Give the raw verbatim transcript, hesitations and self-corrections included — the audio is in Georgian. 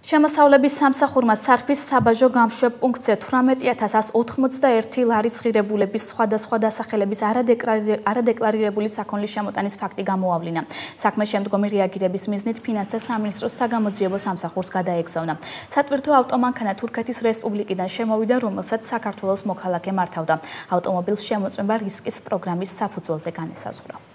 შემოსავლების სამსახურმა სარფის საბაჟო გამშვებ პუნქტზე თვრამეტი ათას ათს ოცდაერთი ლარის ღირებულების სხვადასხვა დასახელების არადეკლარირებული საქონლის შემოტანის ფაქტი გამოავლინა. საქმე შემდგომი რეაგირების მიზნით ფინანსთა სამინისტროს საგამოძიებო სამსახურს გადაეგზავნა. სატვირთო ავტომანქანა თურქეთის რესპუბლიკიდან შემოვიდა, რომელსაც საქართველოს მოქალაქე მართავდა. ავტომობილს შემოწმება რისკის პროგრამის საფუძველზე განესაზღვრა.